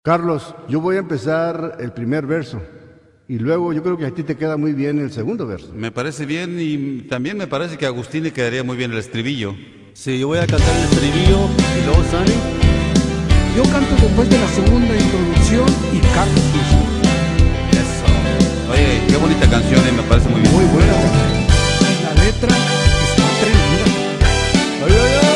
Carlos, yo voy a empezar el primer verso y luego yo creo que a ti te queda muy bien el segundo verso. Me parece bien y también me parece que a Agustín le quedaría muy bien el estribillo. Sí, yo voy a cantar el estribillo y luego Sani. Yo canto después de la segunda introducción y Carlos mismo. Eso. Oye, qué bonita canción, me parece muy bien. Muy buena canción. La letra está tremenda. ¡Ay, ay, ay!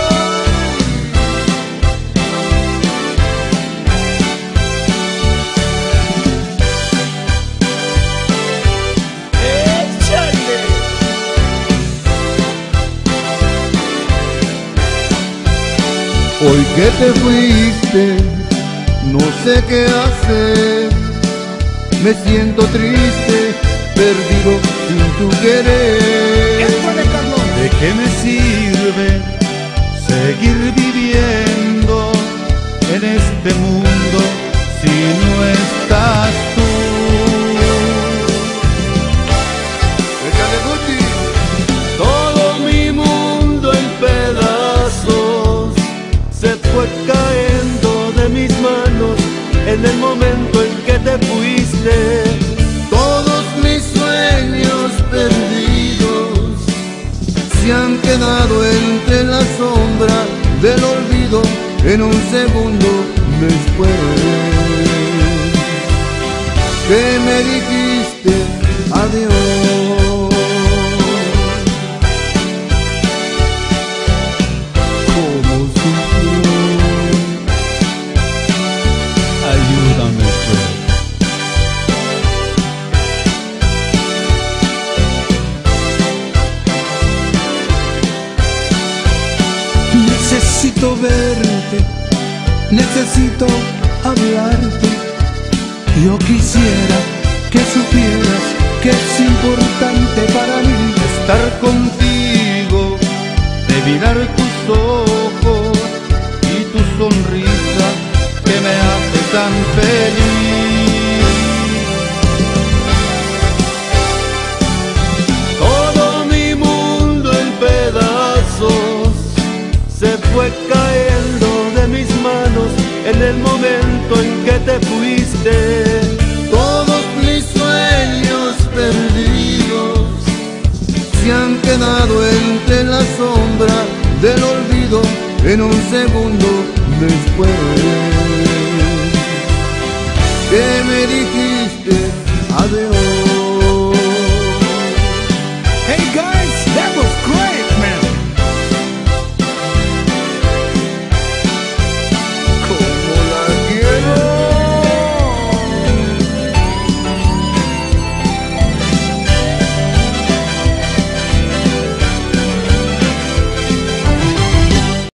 Hoy que te fuiste, no sé qué hacer. Me siento triste, perdido sin tu querer. ¿De qué me sirve seguir viviendo en este mundo si no estás tú? Échale, Guti. Todo mi mundo en pedazos se fue cayendo de mis manos en el momento en que te fuiste. Todos mis sueños perdidos se han quedado entre la sombra del olvido en un segundo después que me dijiste adiós. Como sufrió. Ayúdame, Necesito verte, necesito hablarte. Yo quisiera que supieras que es importante para mí estar contigo, de mirar tus ojos y tu sonrisa que me hace tan feliz. Todo mi mundo en pedazos se fue cayendo de mis manos en el momento en que te fuiste. Todos mis sueños perdidos se han quedado entre la sombra del olvido en un segundo después que me dijiste